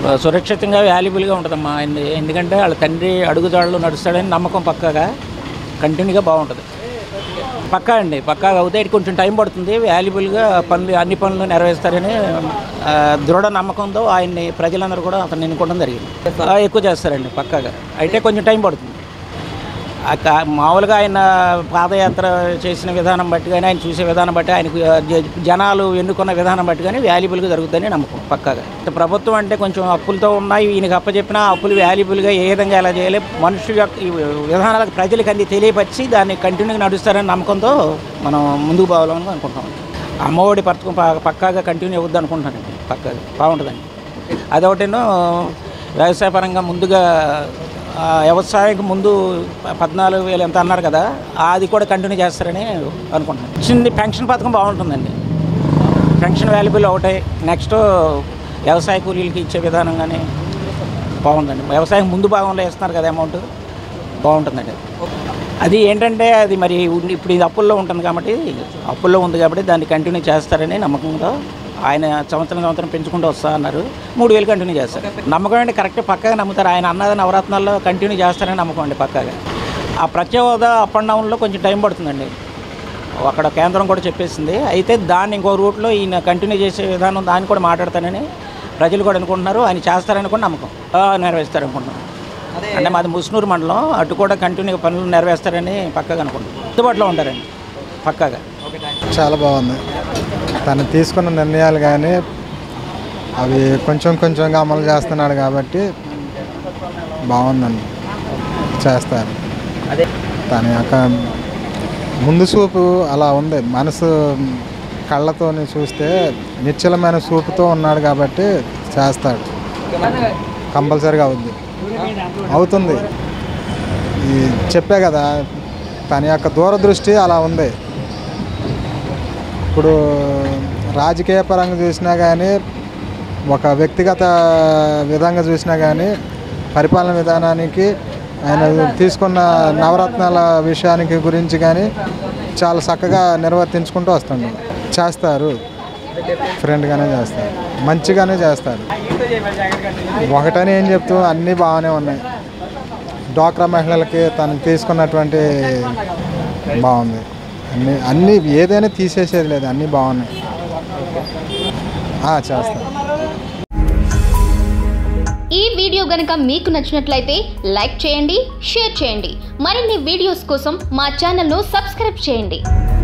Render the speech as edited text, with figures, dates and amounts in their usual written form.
సురక్షితంగా వాల్యుబుల్గా ఉంటుందమ్మా ఆయన. ఎందుకంటే వాళ్ళ తండ్రి అడుగుదాడులు నడుస్తాడని నమ్మకం పక్కాగా కంటిన్యూగా బాగుంటుంది. పక్కా అండి, పక్కాగా అవుతాయి. కొంచెం టైం పడుతుంది. వాల్యుబుల్గా అన్ని పనులు నెరవేరుస్తారని దృఢ నమ్మకంతో ఆయన్ని ప్రజలందరూ కూడా అతను ఎన్నుకోవడం జరిగింది. ఎక్కువ చేస్తారండి పక్కాగా. అయితే కొంచెం టైం పడుతుంది. మామూలుగా ఆయన పాదయాత్ర చేసిన విధానం బట్టి కానీ, ఆయన చూసే విధానం బట్టి, ఆయనకు జనాలు ఎన్నుకున్న విధానం బట్టి కానీ వాల్యుబుల్గా జరుగుతుందని నమ్మకం పక్కాగా. ప్రభుత్వం అంటే కొంచెం అప్పులతో ఉన్నాయి. ఈయనకి అప్పచెప్పిన అప్పులు వాల్యుబుల్గా ఏ విధంగా ఎలా చేయాలి, మనుషుల యొక్క విధానాలకు ప్రజలకు అన్ని తెలియపరిచి దాన్ని కంటిన్యూగా నడుస్తారని నమ్మకంతో మనం ముందుకు పోవాలని అనుకుంటాం. అమ్మఒడి పథకం పక్కాగా కంటిన్యూ అవుద్ది అనుకుంటానండి. పక్కాగా బాగుంటుందండి. అదొకటేనో వ్యవసాయపరంగా ముందుగా వ్యవసాయానికి ముందు 14,000 ఎంత అన్నారు కదా, అది కూడా కంటిన్యూ చేస్తారని అనుకుంటున్నాను. ఇచ్చింది పెన్షన్ పథకం బాగుంటుందండి. పెన్షన్ వాల్యుబుల్ ఒకటే. నెక్స్ట్ వ్యవసాయ కూలీలకి ఇచ్చే విధానం కానీ బాగుందండి. వ్యవసాయం ముందు భాగంలో ఇస్తున్నారు కదా అమౌంట్, బాగుంటుందండి. అది ఏంటంటే అది మరి ఇప్పుడు ఇది అప్పుల్లో ఉంటుంది కాబట్టి, అప్పుల్లో ఉంది కాబట్టి దాన్ని కంటిన్యూ చేస్తారని నమ్మకంతో ఆయన సంవత్సరం పెంచుకుంటూ వస్తా అన్నారు. 3,000 కంటిన్యూ చేస్తారు. నమ్మకం అంటే కరెక్ట్, పక్కగా నమ్ముతారు. ఆయన అన్నది నవరత్నాల్లో కంటిన్యూ చేస్తారని నమ్మకం అండి పక్కగా. ఆ ప్రత్యేక హోదా అప్ అండ్ డౌన్లో కొంచెం టైం పడుతుందండి. అక్కడ కేంద్రం కూడా చెప్పేసింది. అయితే దాన్ని ఇంకో రూట్లో ఈయన కంటిన్యూ చేసే విధానం దాన్ని కూడా మాట్లాడతానని ప్రజలు కూడా అనుకుంటున్నారు. ఆయన చేస్తారని కూడా నమ్మకం. నెరవేరుస్తారనుకుంటున్నాను. అంటే మాది ముస్నూరు మండలం, అటు కూడా కంటిన్యూగా పనులు నెరవేరుస్తారని పక్కగా అనుకుంటున్నాను. అందుబాటులో ఉంటారండి పక్కగా. చాలా బాగుంది. తను తీసుకున్న నిర్ణయాలు కానీ అవి కొంచెంగా అమలు చేస్తున్నాడు కాబట్టి బాగుందండి. చేస్తారు. తన యొక్క ముందు చూపు అలా ఉంది. మనసు కళ్ళతో చూస్తే నిశ్చలమైన చూపుతో ఉన్నాడు కాబట్టి చేస్తాడు. కంపల్సరీగా అవుతుంది. చెప్పే కదా, తన యొక్క దూరదృష్టి అలా ఉంది. ఇప్పుడు రాజకీయ పరంగా చూసినా కానీ, ఒక వ్యక్తిగత విధంగా చూసినా కానీ, పరిపాలన విధానానికి ఆయన తీసుకున్న నవరత్నాల విషయానికి గురించి కానీ చాలా చక్కగా నిర్వర్తించుకుంటూ వస్తుంది. చేస్తారు, ఫ్రెండ్గానే చేస్తారు, మంచిగానే చేస్తారు. ఒకటని ఏం చెప్తూ అన్నీ బాగానే ఉన్నాయి. డ్వాక్రా మహిళలకి తను తీసుకున్నటువంటి బాగుంది. అన్నీ ఏదైనా తీసేసేది లేదు, అన్నీ బాగున్నాయి. చేస్తాను. ఈ వీడియో గనుక మీకు నచ్చినట్లయితే లైక్ చేయండి, షేర్ చేయండి. మరిన్ని వీడియోస్ కోసం మా ఛానల్ను సబ్స్క్రైబ్ చేయండి.